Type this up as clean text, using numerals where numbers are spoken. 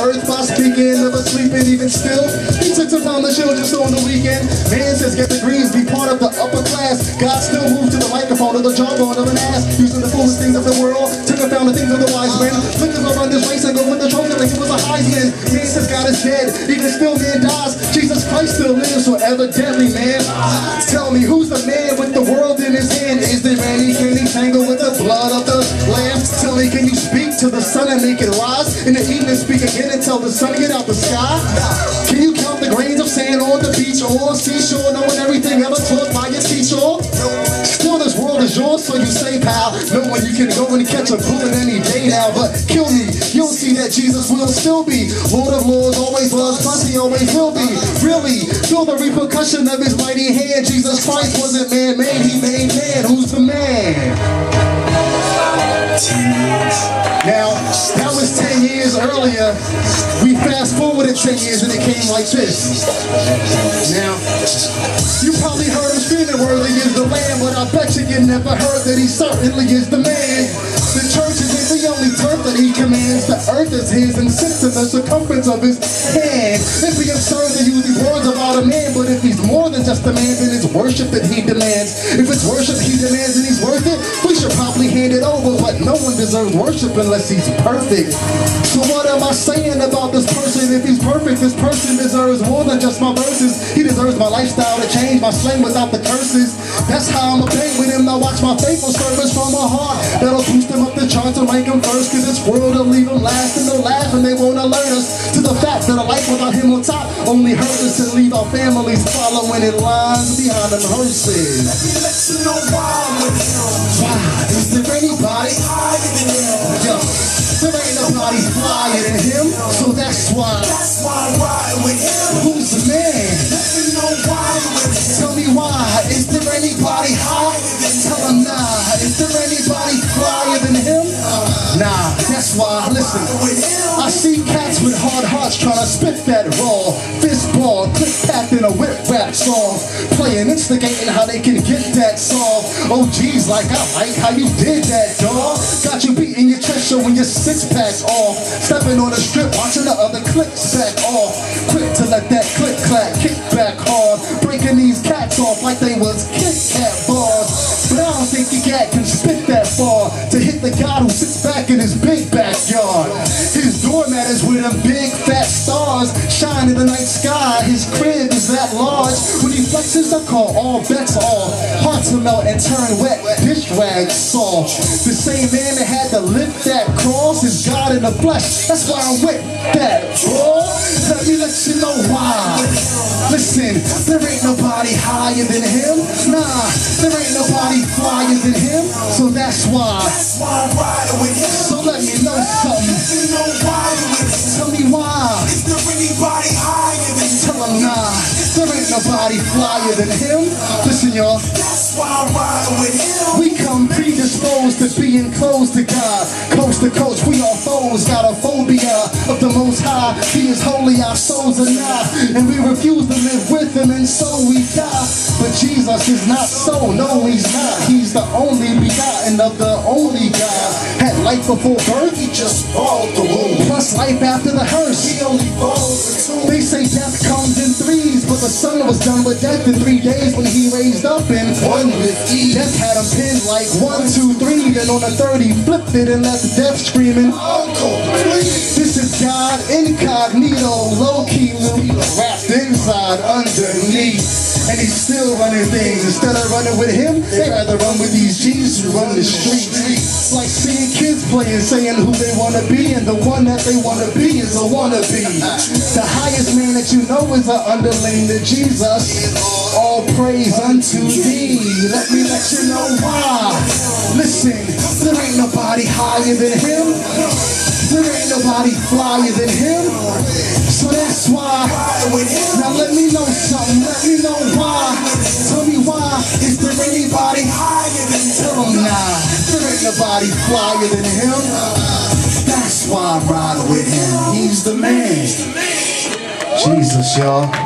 earth by speaking, never sleeping even still. He took some time to chill just on the weekend. Man says get degrees, be part of the upper class. God still moved to the microphone of the jawbone of an ass, using the foolish things of the world to confound the things of the wise men. Flickers around this race and go with the trophy like it was a Heisman. Man says God is dead, even still man dies. Jesus Christ still lives, so evidently, man. Tell me, who's the man with the world in his hand? Is there any can he tangle with the blood of the lamb? Tell me, can you speak to the sun and make it rise? In the evening, speak again and tell the sun to get out the sky? Can you count the grains of sand on the beach or seashore, knowing everything ever taught by your teacher? Still, this world is yours, so you say, pal. Knowing you can go and catch a bullet any day now, but kill me. You'll see that Jesus will still be Lord of Lords, always was, plus he always will be. Really, feel the repercussion of his mighty hand. Jesus Christ wasn't man-made, he made man. Who's the man? 10 years. Now, that was 10 years earlier. We fast forwarded 10 years and it came like this. Now, you probably heard him screaming, worthy is the Lamb, but I bet you never heard that he certainly is the man. The church isn't the only turf that he commands. The earth is his and sits in the circumference of his hand. If we absurd to use these words about a man, but if he's more than just a man, then it's worship that he demands. If it's worship he demands and he's worth it, we should probably hand it over, but no one deserves worship unless he's perfect. So what am I saying about this person? If he's perfect, this person deserves more than just my verses. He deserves my lifestyle to change, my slang without the curses. That's how I'ma pay with him. Now watch my faithful service from my heart. That'll boost him up the charts and rank him first, cause this world will leave him last and they'll laugh and they won't alert us to the fact that a life without him on top only hurt us and leave our families following in lines behind them hearses. Let you know why I'm with him. Why? Is there anybody higher than him? Yo, there ain't nobody flyer than him, so that's why I'm riding with him. Who's the man? Let me know why I'm with him. Tell me why. Is there anybody higher than him? Tell him nah. Is there anybody flyer than him? Nah, that's why. Listen, I see cats with hard hearts trying to spit that raw fist ball, click packed in a whip rap song, playing, instigating how they can get that song. Oh geez, like I like how you did that, dawg. Got you beating your chest, showing your six-pack off, stepping on the strip, watching the other clicks back off, quick to let that click clack kick back hard, breaking these cats off like they was Kit Kat bars. But I don't think your cat can spit that far to hit the guy who sits back in his big backyard. His doormat is with them big fat stars shine in the night sky. His crib is that large. When he flexes the car, all bets off. Hearts will melt and turn wet, dish rags soft. The same man that had to lift that cross is God in the flesh. That's why I'm with that, bro. Let me let you know why. Listen, there ain't nobody higher than him. Nah, there ain't nobody flyer than him. So that's why I'm riding with him. So let me know something. Let me know why I'm with him. Tell me why. Is there anybody higher than him? Tell him nah, there ain't nobody flyer than him. Listen, y'all. That's why I'm riding with him. We come predisposed to being close to God. Coast to coast, we are foes. Got a phobia of the Most High. He is holy, our souls are not. And we refuse to live with him, and so we die. But Jesus is not so. No, he's not. He's the only begotten of the only God. Had life before birth, he just balled the womb. Plus life after the hearse, he only falls the tomb. They say death comes in threes, but the son was done with death in 3 days when he raised up in one with Eve. Death had him pinned like 1, 2, 3, then on the third he flipped it and left death screaming, Uncle, please. This is God incognito, low-key, wrapped inside underneath. And he's still running things. Instead of running with him, they rather run with these G's who run the streets. Like seeing kids playing, saying who they want to be, and the one that they want to be is a wannabe. The highest man that you know is an underling to Jesus. All praise unto thee. Let me let you know why. Listen, there ain't nobody higher than him. There ain't nobody flyer than him. So that's why. Now let me know something. Let me know why. Tell me why. Is there anybody higher than him? Tell him nah. There ain't nobody flyer than him. That's why I ride with him. He's the man. Jesus, y'all.